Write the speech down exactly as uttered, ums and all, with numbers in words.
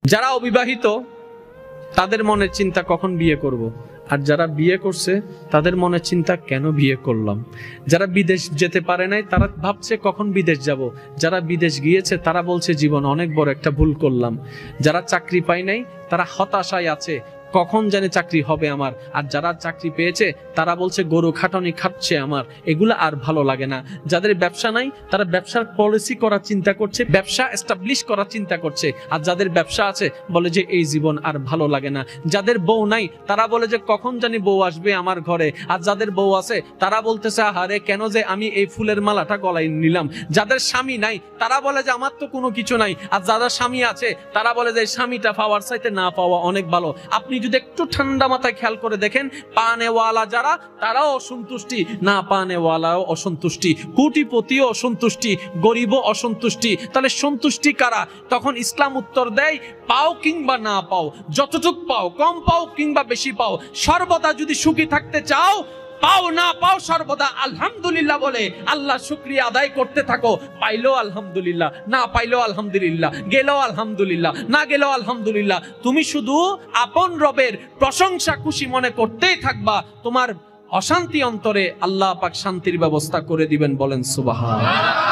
যারা অবিবাহিত তাদের মনের চিন্তা কখন বিয়ে করব, আর যারা বিয়ে করছে তাদের মনের চিন্তা কেন বিয়ে করলাম। যারা বিদেশ যেতে পারে নাই তারা ভাবছে কখন বিদেশ যাব, যারা বিদেশ গিয়েছে তারা বলছে জীবন অনেক বড় একটা ভুল করলাম, যারা চাকরি পায় নাই তারা হতাশায় আছে কখন জানে চাকরি হবে আমার, আর যারা চাকরি পেয়েছে তারা বলছে গরু খাটানি খাচ্ছে আমার, এগুলো আর ভালো লাগে না। যাদের ব্যবসা নাই তারা ব্যবসার পলিসি করার চিন্তা করছে, ব্যবসা এস্টাবলিশ করার চিন্তা করছে, আর যাদের ব্যবসা আছে বলে যে এই জীবন আর ভালো লাগে না। যাদের বউ নাই তারা বলে যে কখন জানি বউ আসবে আমার ঘরে, আর যাদের বউ আছে তারা বলতেছে আহারে কেন যে আমি এই ফুলের মালাটা গলায় নিলাম। যাদের স্বামী নাই তারা বলে যে আমার তো কোনো কিছু নাই, আর যাদের স্বামী আছে তারা বলে যে স্বামীটা পাওয়ার চাইতে না পাওয়া অনেক ভালো। আপনি যদি একটু ঠান্ডা মাথায় খেয়াল করে দেখেন, পানেওয়ালা যারা তারাও অসন্তুষ্টি, না পানেওয়ালাও অসন্তুষ্টি, কোটিপতিও অসন্তুষ্টি, গরিবও অসন্তুষ্টি। তাহলে সন্তুষ্টি কারা? তখন ইসলাম উত্তর দেয় পাও কিংবা না পাও, যতটুক পাও, কম পাও কিংবা বেশি পাও, সর্বদা যদি সুখী থাকতে চাও, পাও না পাও সর্বদা আলহামদুলিল্লাহ বলে আল্লাহ শুকরিয়া আদায় করতে থাকো। পাইলো আলহামদুলিল্লাহ, না পাইলো আলহামদুলিল্লাহ, গেল আলহামদুলিল্লাহ, না গেল আলহামদুলিল্লাহ। তুমি শুধু আপন রবের প্রশংসা খুশি মনে করতেই থাকবা, তোমার অশান্তি অন্তরে আল্লাহ পাক শান্তির ব্যবস্থা করে দিবেন। বলেন সুবহানাল্লাহ।